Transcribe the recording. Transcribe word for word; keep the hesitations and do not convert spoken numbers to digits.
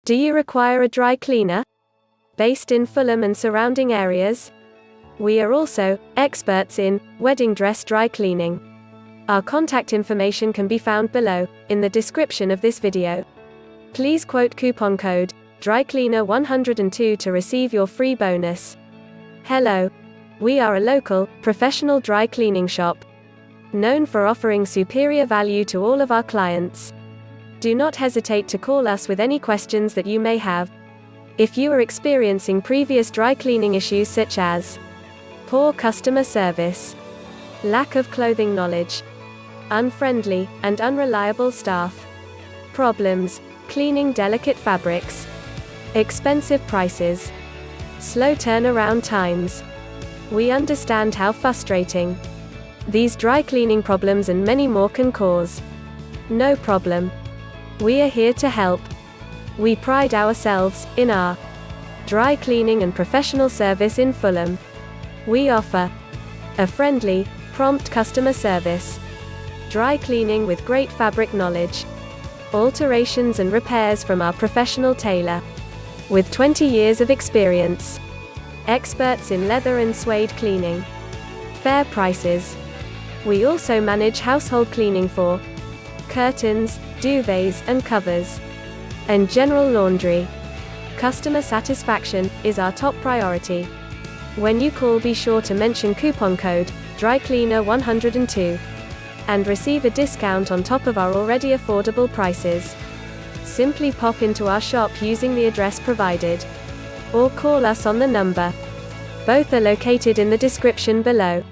Do you require a dry cleaner? Based in Fulham and surrounding areas? We are also experts in wedding dress dry cleaning. Our contact information can be found below, in the description of this video. Please quote coupon code dry cleaner one hundred two to receive your free bonus. Hello. We are a local, professional dry cleaning shop, known for offering superior value to all of our clients. Do not hesitate to call us with any questions that you may have. If you are experiencing previous dry cleaning issues such as poor customer service, lack of clothing knowledge, unfriendly and unreliable staff, problems cleaning delicate fabrics, expensive prices, slow turnaround times, we understand how frustrating these dry cleaning problems and many more can cause. No problem. We are here to help. We pride ourselves in our dry cleaning and professional service in Fulham. We offer a friendly, prompt customer service, dry cleaning with great fabric knowledge, alterations and repairs from our professional tailor with twenty years of experience, experts in leather and suede cleaning, fair prices. We also manage household cleaning for curtains, duvets and covers, and general laundry. Customer satisfaction is our top priority. When you call, be sure to mention coupon code dry cleaner one hundred two and receive a discount on top of our already affordable prices. Simply pop into our shop using the address provided, or call us on the number. Both are located in the description below.